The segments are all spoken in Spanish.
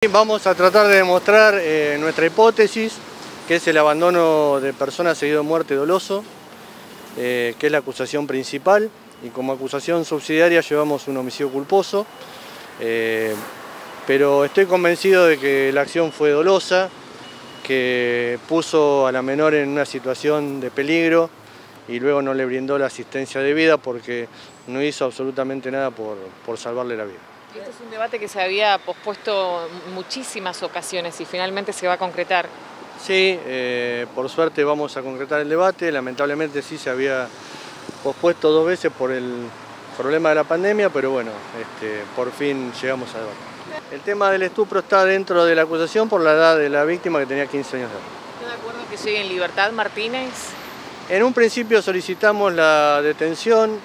Vamos a tratar de demostrar nuestra hipótesis, que es el abandono de persona seguido de muerte doloso, que es la acusación principal, y como acusación subsidiaria llevamos un homicidio culposo, pero estoy convencido de que la acción fue dolosa, que puso a la menor en una situación de peligro y luego no le brindó la asistencia debida porque no hizo absolutamente nada por salvarle la vida. Este es un debate que se había pospuesto muchísimas ocasiones y finalmente se va a concretar. Sí, por suerte vamos a concretar el debate. Lamentablemente sí se había pospuesto 2 veces por el problema de la pandemia, pero bueno, por fin llegamos a debate. El tema del estupro está dentro de la acusación por la edad de la víctima, que tenía 15 años de edad. ¿Está de acuerdo que sigue en libertad Martínez? En un principio solicitamos la detención.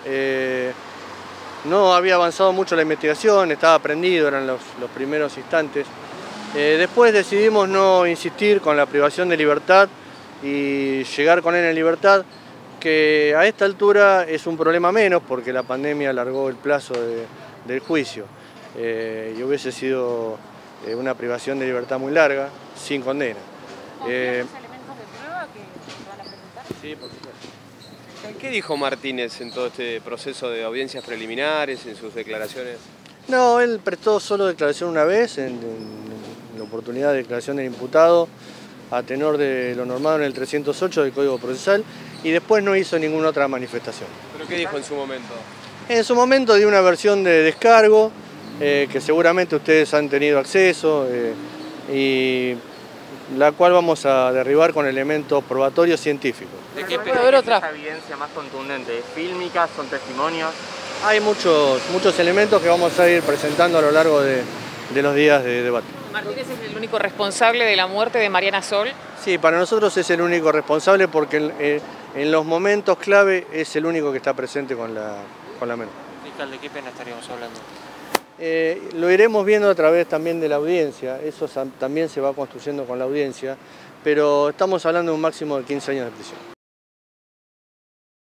No había avanzado mucho la investigación, estaba prendido, eran los primeros instantes. Después decidimos no insistir con la privación de libertad y llegar con él en libertad, que a esta altura es un problema menos porque la pandemia alargó el plazo del juicio y hubiese sido una privación de libertad muy larga, sin condena. ¿Confían los elementos de prueba que se van a presentar? Sí, por supuesto. ¿Qué dijo Martínez en todo este proceso de audiencias preliminares, en sus declaraciones? No, él prestó solo declaración una vez, en la oportunidad de declaración del imputado, a tenor de lo normado en el 308 del Código Procesal, y después no hizo ninguna otra manifestación. ¿Pero qué dijo en su momento? En su momento dio una versión de descargo, que seguramente ustedes han tenido acceso, y la cual vamos a derribar con elementos probatorios científicos. ¿De qué ¿Puede haber otra? es esa evidencia más contundente? ¿Es fílmica? ¿Son testimonios? Hay muchos elementos que vamos a ir presentando a lo largo de los días de debate. ¿Martínez es el único responsable de la muerte de Mariana Sol? Sí, para nosotros es el único responsable porque en los momentos clave es el único que está presente con la menor. Fiscal, ¿de qué pena estaríamos hablando? Lo iremos viendo a través también de la audiencia, eso también se va construyendo con la audiencia, pero estamos hablando de un máximo de 15 años de prisión.